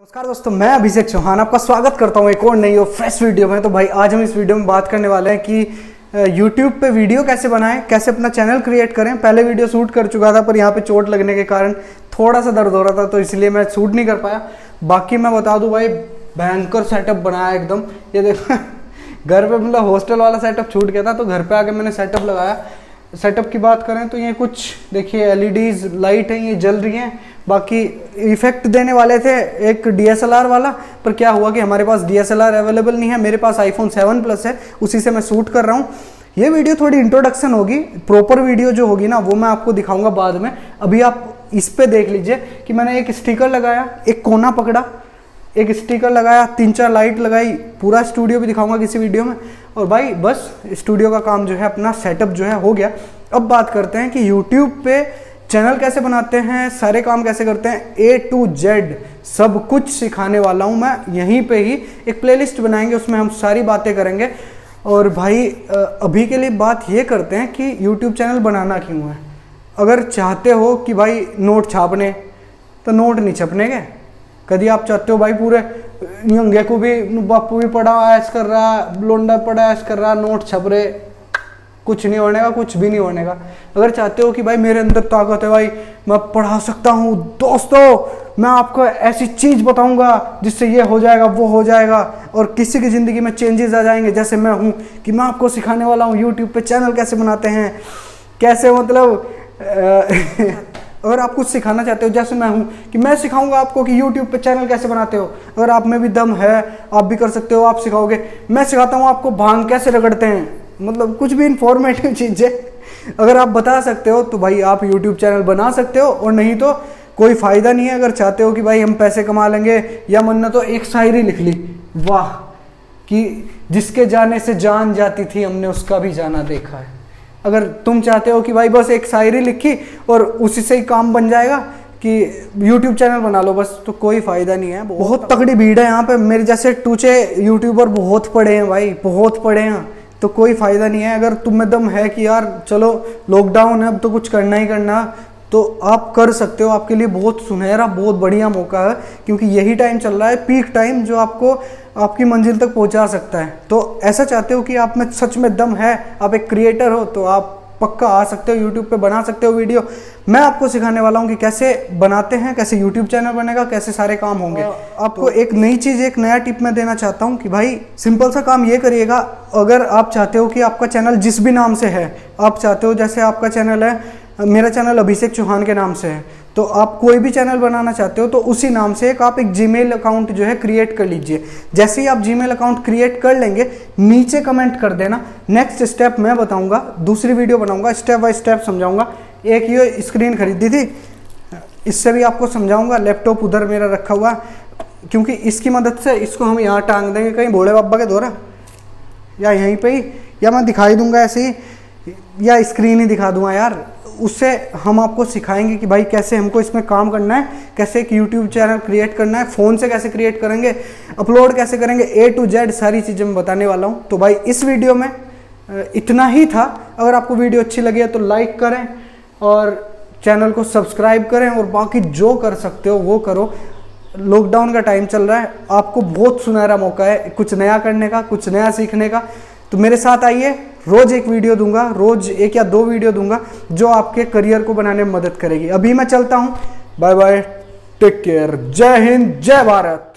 नमस्कार दोस्तों, मैं अभिषेक चौहान आपका स्वागत करता हूं एक और नई और फ्रेश वीडियो में। तो भाई आज हम इस वीडियो में बात करने वाले हैं कि YouTube पे वीडियो कैसे बनाएं, कैसे अपना चैनल क्रिएट करें। पहले वीडियो शूट कर चुका था पर यहाँ पे चोट लगने के कारण थोड़ा सा दर्द हो रहा था तो इसलिए मैं शूट नहीं कर पाया। बाकी मैं बता दूं भाई, भयंकर सेटअप बनाया एकदम। ये देखो घर पे मतलब हॉस्टल वाला सेटअप छूट गया था तो घर पे आके मैंने सेटअप लगाया। सेटअप की बात करें तो ये कुछ देखिए LEDs लाइट है, ये जल रही हैं। बाकी इफेक्ट देने वाले थे एक DSLR वाला, पर क्या हुआ कि हमारे पास DSLR अवेलेबल नहीं है। मेरे पास iPhone 7 Plus है, उसी से मैं शूट कर रहा हूँ। ये वीडियो थोड़ी इंट्रोडक्शन होगी, प्रॉपर वीडियो जो होगी ना वो मैं आपको दिखाऊंगा बाद में। अभी आप इस पे देख लीजिए कि मैंने एक स्टिकर लगाया, एक कोना पकड़ा, एक स्टिकर लगाया, 3-4 लाइट लगाई। पूरा स्टूडियो भी दिखाऊंगा किसी वीडियो में। और भाई बस स्टूडियो का काम जो है, अपना सेटअप जो है हो गया। अब बात करते हैं कि YouTube पे चैनल कैसे बनाते हैं, सारे काम कैसे करते हैं, A to Z सब कुछ सिखाने वाला हूं मैं। यहीं पे ही एक प्लेलिस्ट बनाएंगे, उसमें हम सारी बातें करेंगे। और भाई अभी के लिए बात ये करते हैं कि YouTube चैनल बनाना क्यों है। अगर चाहते हो कि भाई नोट छापने, तो नोट नहीं छपने के। कभी आप चाहते हो भाई पूरे यंगे को भी, बापू भी पढ़ा ऐश कर रहा, लोंडा पढ़ा ऐश कर रहा, नोट छप रहे, कुछ नहीं होने का, कुछ भी नहीं होने का। अगर चाहते हो कि भाई मेरे अंदर ताकत है, भाई मैं पढ़ा सकता हूँ, दोस्तों मैं आपको ऐसी चीज बताऊंगा जिससे ये हो जाएगा वो हो जाएगा और किसी की जिंदगी में चेंजेस आ जाएंगे, जैसे मैं हूँ कि मैं आपको सिखाने वाला हूँ YouTube पे चैनल कैसे बनाते हैं, कैसे मतलब अगर आप कुछ सिखाना चाहते हो जैसे मैं हूं कि मैं सिखाऊंगा आपको कि YouTube पे चैनल कैसे बनाते हो। अगर आप में भी दम है आप भी कर सकते हो, आप सिखाओगे। मैं सिखाता हूं आपको भांग कैसे रगड़ते हैं, मतलब कुछ भी इंफॉर्मेटिव चीजें अगर आप बता सकते हो तो भाई आप YouTube चैनल बना सकते हो। और नहीं तो कोई फायदा नहीं है। अगर चाहते हो कि भाई हम पैसे कमा लेंगे, या मन तो एक शायरी लिख ली, वाह, कि जिसके जाने से जान जाती थी हमने उसका भी जाना देखा है। अगर तुम चाहते हो कि भाई बस एक शायरी लिखी और उसी से ही काम बन जाएगा कि YouTube चैनल बना लो बस, तो कोई फायदा नहीं है। बहुत तगड़ी भीड़ है यहाँ पे, मेरे जैसे टूचे यूट्यूबर बहुत पड़े हैं भाई, बहुत पड़े हैं। तो कोई फायदा नहीं है। अगर तुम में दम है कि यार चलो लॉकडाउन है अब तो कुछ करना ही करना, तो आप कर सकते हो। आपके लिए बहुत सुनहरा, बहुत बढ़िया मौका है, क्योंकि यही टाइम चल रहा है, पीक टाइम, जो आपको आपकी मंजिल तक पहुंचा सकता है। तो ऐसा चाहते हो कि आप में सच में दम है, आप एक क्रिएटर हो, तो आप पक्का आ सकते हो YouTube पे, बना सकते हो वीडियो। मैं आपको सिखाने वाला हूँ कि कैसे बनाते हैं, कैसे YouTube चैनल बनेगा, कैसे सारे काम होंगे। आपको एक नई चीज़, एक नया टिप मैं देना चाहता हूँ कि भाई सिंपल सा काम ये करिएगा। अगर आप चाहते हो कि आपका चैनल जिस भी नाम से है, आप चाहते हो जैसे आपका चैनल है, मेरा चैनल अभिषेक चौहान के नाम से है, तो आप कोई भी चैनल बनाना चाहते हो तो उसी नाम से आप एक Gmail अकाउंट जो है क्रिएट कर लीजिए। जैसे ही आप Gmail अकाउंट क्रिएट कर लेंगे, नीचे कमेंट कर देना। नेक्स्ट स्टेप मैं बताऊंगा, दूसरी वीडियो बनाऊंगा, स्टेप बाय स्टेप समझाऊंगा। एक ये स्क्रीन खरीदी थी, इससे भी आपको समझाऊंगा। लैपटॉप उधर मेरा रखा हुआ, क्योंकि इसकी मदद से इसको हम यहाँ टांग देंगे कहीं भोले बाबा के द्वारा, या यहीं पर ही, या मैं दिखाई दूंगा ऐसे ही, या स्क्रीन ही दिखा दूंगा यार। उससे हम आपको सिखाएंगे कि भाई कैसे हमको इसमें काम करना है, कैसे एक YouTube चैनल क्रिएट करना है, फ़ोन से कैसे क्रिएट करेंगे, अपलोड कैसे करेंगे, A to Z सारी चीज़ें मैं बताने वाला हूँ। तो भाई इस वीडियो में इतना ही था। अगर आपको वीडियो अच्छी लगी है तो लाइक करें और चैनल को सब्सक्राइब करें, और बाकी जो कर सकते हो वो करो। लॉकडाउन का टाइम चल रहा है, आपको बहुत सुनहरा मौका है कुछ नया करने का, कुछ नया सीखने का। तो मेरे साथ आइए, रोज एक वीडियो दूंगा, रोज 1 या 2 वीडियो दूंगा जो आपके करियर को बनाने में मदद करेगी। अभी मैं चलता हूं, बाय बाय, टेक केयर, जय हिंद, जय भारत।